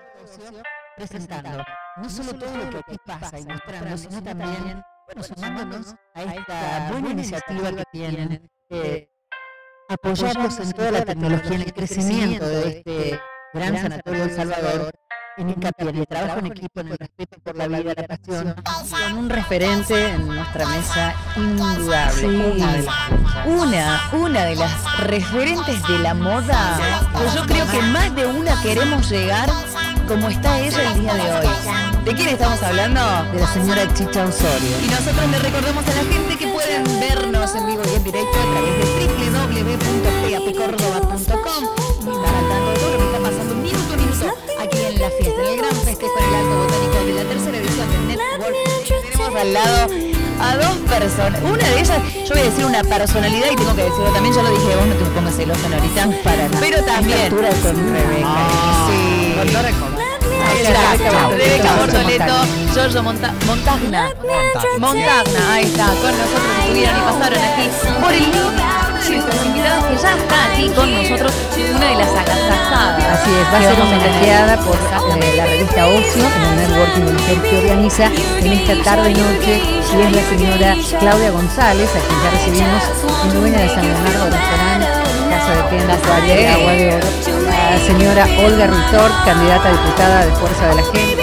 presentando no solo todo lo que aquí pasa y mostrando, sino también, bueno, sumándonos a esta buena iniciativa que tienen, apoyarnos en toda la tecnología, en el crecimiento de este gran sanatorio El Salvador, en hincapié en el trabajo en equipo, en el respeto por la vida, la pasión. Con un referente en nuestra mesa indudable, Sí. una de las referentes de la moda, que yo creo que más de una queremos llegar como está ella el día de hoy. ¿De quién estamos hablando? De la señora Chicha Osorio. Y nosotros le recordamos a la gente que pueden vernos en vivo y en directo a través de www.papcordoba.com y estar al tanto de todo lo que está pasando minuto a minuto aquí en la fiesta, en el gran festejo en el Alto Botánico de la tercera edición de Network. Tenemos al lado a dos personas. Una de ellas, yo voy a decir una personalidad y tengo que decirlo también, ya lo dije, vos no te pongas celosa ahorita, Para nada. pero también Altura con Rebeca, sí. Chao. Rebeca Bortoleto, Giorgio Montagna, ahí está, con nosotros estuvieron y pasaron aquí por el nuestros invitados que ya está aquí con nosotros, una de las agasajadas. Así es, va a ser homenajeada por la revista Ocio en el networking de mujer que organiza en esta tarde-noche, y es la señora Claudia González, a quien ya recibimos en Dueña de San Bernardo, restaurante, Casa de Quenda, Toalla de Agua de Oro, la señora Olga Ruitor, candidata a diputada de Fuerza de la Gente.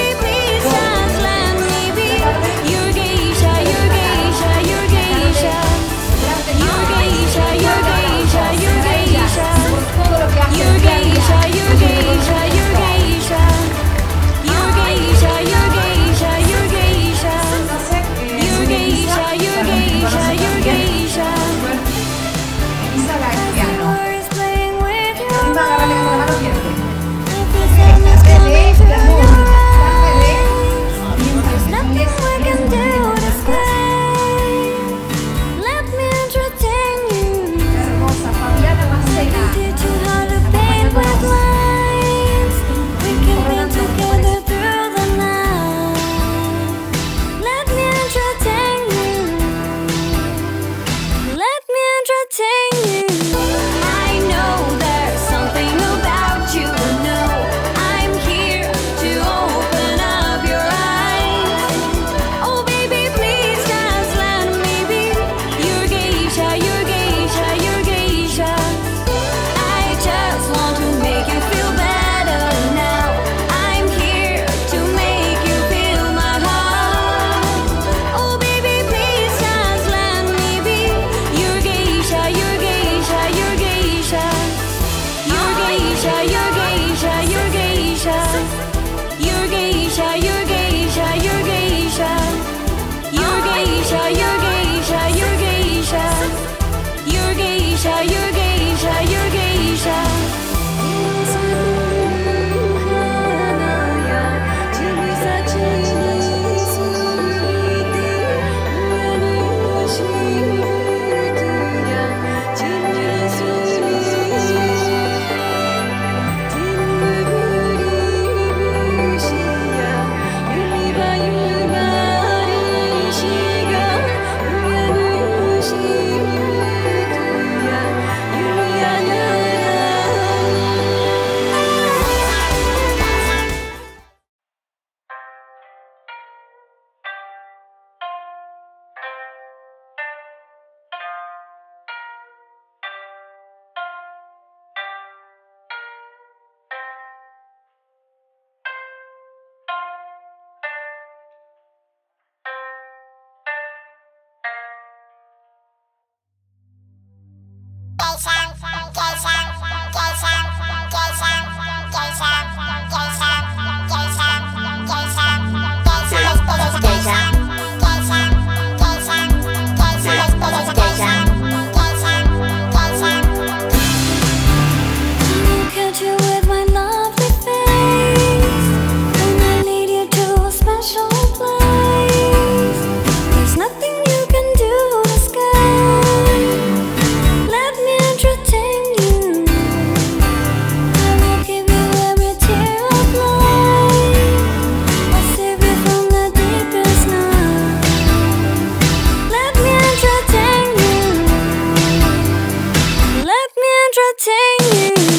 entertain you.